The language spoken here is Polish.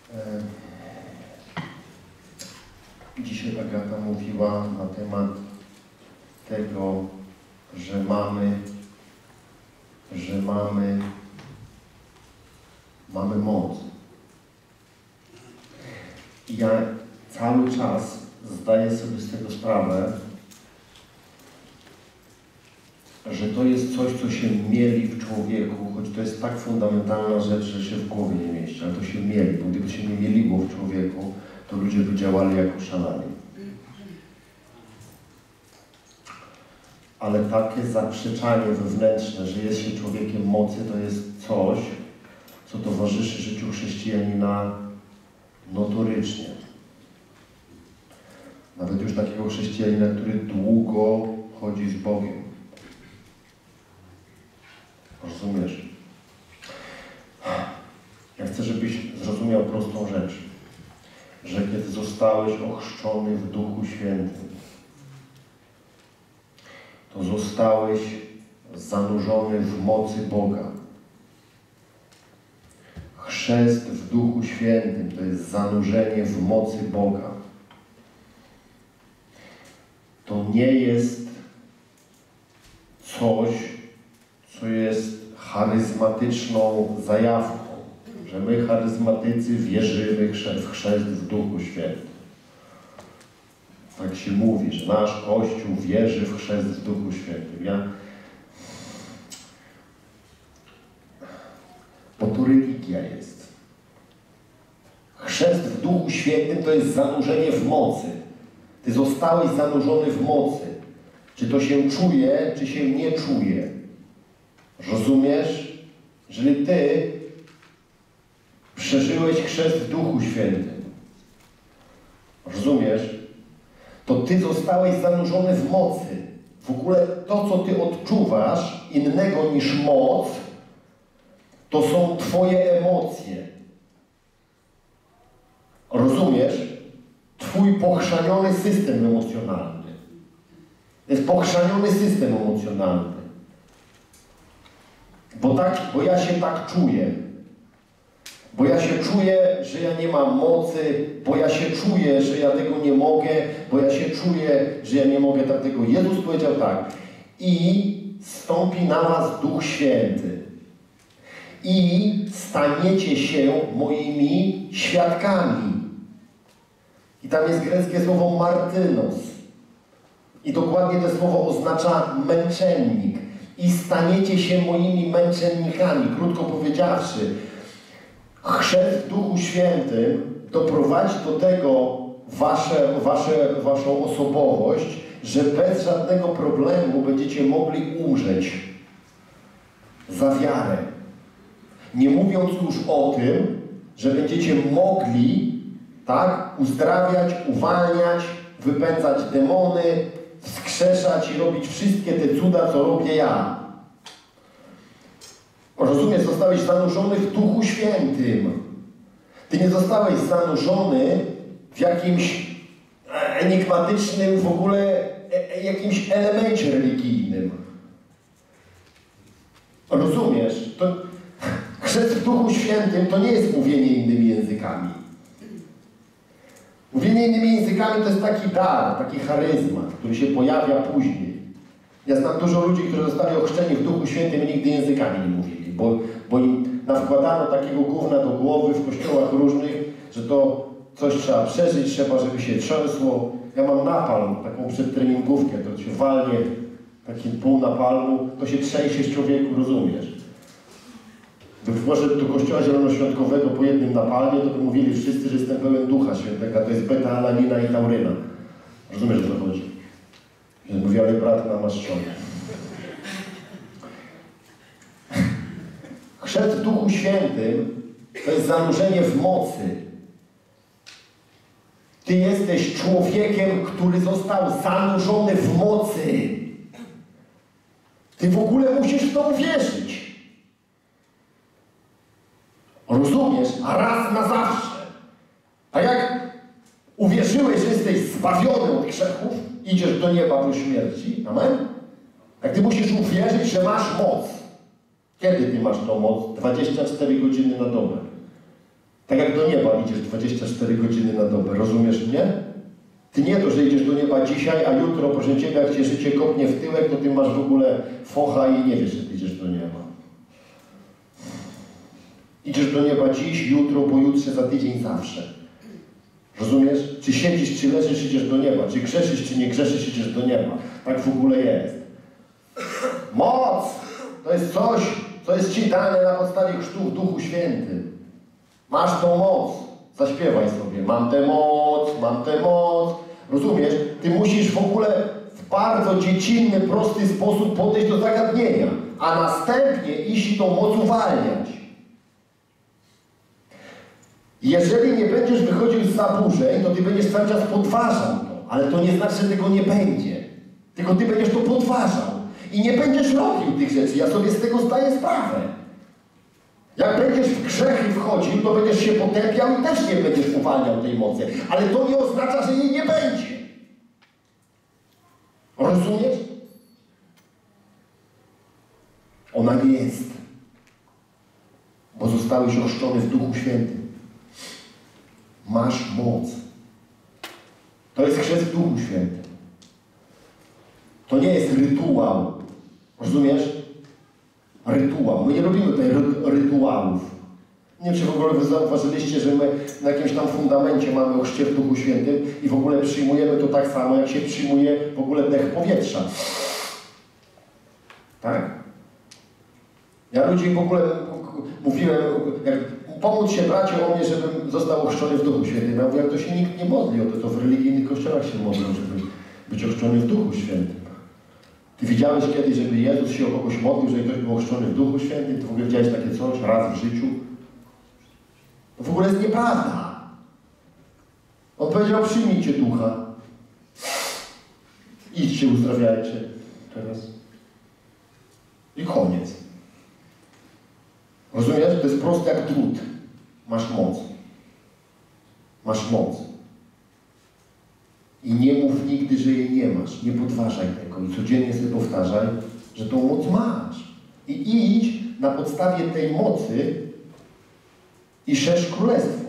Dzisiaj Agata mówiła na temat tego, że mamy moc. I ja cały czas zdaję sobie z tego sprawę, że to jest coś, co się mieli w człowieku, choć to jest tak fundamentalna rzecz, że się w głowie nie mieści, ale to się mieli, bo gdyby się nie mieliło w człowieku, to ludzie by działali jak oszalali. Ale takie zaprzeczanie wewnętrzne, że jest się człowiekiem mocy, to jest coś, co towarzyszy życiu chrześcijanina notorycznie. Nawet już takiego chrześcijanina, który długo chodzi z Bogiem. Rozumiesz? Ja chcę, żebyś zrozumiał prostą rzecz, że kiedy zostałeś ochrzczony w Duchu Świętym, to zostałeś zanurzony w mocy Boga. Chrzest w Duchu Świętym to jest zanurzenie w mocy Boga. To nie jest coś, co jest charyzmatyczną zajawką, że my charyzmatycy wierzymy w chrzest w Duchu Świętym. Tak się mówi, że nasz Kościół wierzy w chrzest w Duchu Świętym. Bo to religia jest. Chrzest w Duchu Świętym to jest zanurzenie w mocy. Ty zostałeś zanurzony w mocy. Czy to się czuje, czy się nie czuje. Rozumiesz? Jeżeli ty przeżyłeś chrzest w Duchu Świętym, rozumiesz? To ty zostałeś zanurzony w mocy. W ogóle to, co ty odczuwasz innego niż moc, to są twoje emocje. Rozumiesz? Twój pochrzaniony system emocjonalny. To jest pochrzaniony system emocjonalny. Bo ja się tak czuję. Bo ja się czuję, że ja nie mam mocy, bo ja się czuję, że ja tego nie mogę, bo ja się czuję, że ja nie mogę tego. Jezus powiedział tak: i stąpi na was Duch Święty i staniecie się moimi świadkami. I tam jest greckie słowo martynos. I dokładnie to słowo oznacza męczennik. I staniecie się moimi męczennikami. Krótko powiedziawszy, chrzest w Duchu Świętym doprowadzi do tego waszą osobowość, że bez żadnego problemu będziecie mogli umrzeć za wiarę. Nie mówiąc już o tym, że będziecie mogli, tak, uzdrawiać, uwalniać, wypędzać demony, wskrzeszać i robić wszystkie te cuda, co robię ja. Rozumiesz, zostałeś zanurzony w Duchu Świętym. Ty nie zostałeś zanurzony w jakimś enigmatycznym w ogóle jakimś elemencie religijnym. Rozumiesz? To chrzest w Duchu Świętym to nie jest mówienie innymi językami. Mówienie innymi językami to jest taki dar, taki charyzmat, który się pojawia później. Ja znam dużo ludzi, którzy zostali ochrzczeni w Duchu Świętym i nigdy językami nie mówili, bo im nawkładano takiego gówna do głowy w kościołach różnych, że to coś trzeba przeżyć, trzeba, żeby się trzęsło. Ja mam napalm, taką przedtreningówkę, to się walnie, taki pół napalmu, to się trzęsie z człowieku, rozumiesz? Gdyby poszedł do kościoła zielonoświątkowego po jednym napalmie, to by mówili wszyscy, że jestem pełen Ducha Świętego, to jest beta, alanina i tauryna. Rozumiesz, o co chodzi? Mówi, ale brat namaszczony. Chrzest w Duchu Świętym to jest zanurzenie w mocy. Ty jesteś człowiekiem, który został zanurzony w mocy. Ty w ogóle musisz w to uwierzyć. Rozumiesz? A raz na zawsze. A jak uwierzyłeś, że jesteś zbawiony od grzechów, idziesz do nieba po śmierci. Amen? Jak ty musisz uwierzyć, że masz moc. Kiedy ty masz tą moc? 24 godziny na dobę. Tak jak do nieba idziesz 24 godziny na dobę, rozumiesz mnie? Ty nie to, że idziesz do nieba dzisiaj, a jutro, proszę Ciebie, jak Cię życie kopnie w tyłek, to Ty masz w ogóle focha i nie wiesz, że Ty idziesz do nieba. Idziesz do nieba dziś, jutro, pojutrze, za tydzień, zawsze. Rozumiesz? Czy siedzisz, czy leżysz, idziesz do nieba. Czy grzeszysz, czy nie grzeszysz, idziesz do nieba. Tak w ogóle jest. Moc! To jest coś, co jest Ci dane na podstawie chrztu w Duchu Świętym. Masz tą moc. Zaśpiewaj sobie. Mam tę moc, mam tę moc. Rozumiesz? Ty musisz w ogóle w bardzo dziecinny, prosty sposób podejść do zagadnienia, a następnie iść i tą moc uwalniać. Jeżeli nie będziesz wychodził z zaburzeń, to Ty będziesz cały czas podważał to. Ale to nie znaczy, że tego nie będzie. Tylko Ty będziesz to podważał. I nie będziesz robił tych rzeczy. Ja sobie z tego zdaję sprawę. Jak będziesz w grzechy wchodził, to będziesz się potępiał i też nie będziesz uwalniał tej mocy. Ale to nie oznacza, że jej nie będzie. Rozumiesz? Ona nie jest. Bo zostałeś ochrzczony w Duchu Świętym. Masz moc. To jest chrzest w Duchu Świętym. To nie jest rytuał. Rozumiesz? Rytuał. My nie robimy tutaj rytuałów. Nie wiem, czy w ogóle wy zauważyliście, że my na jakimś tam fundamencie mamy chrzcie w Duchu Świętym i w ogóle przyjmujemy to tak samo, jak się przyjmuje w ogóle dech powietrza. Tak? Ja ludzi w ogóle mówiłem, jak pomóc się bracie o mnie, żebym został ochrzczony w Duchu Świętym. Ja mówię, jak to się nikt nie modli, to w religijnych kościołach się modlą, żeby być ochrzczony w Duchu Świętym. Ty widziałeś kiedyś, żeby Jezus się o kogoś modlił, żeby ktoś był ochrzczony w Duchu Świętym? Ty w ogóle widziałeś takie coś raz w życiu? To w ogóle jest nieprawda. On powiedział, przyjmijcie Ducha. Idźcie, uzdrawiajcie. Teraz. I koniec. Rozumiesz? To jest proste jak drut. Masz moc. Masz moc. I nie mów nigdy, że jej nie masz. Nie podważaj tego. I codziennie sobie powtarzaj, że tą moc masz. I idź na podstawie tej mocy i szerz królestwo.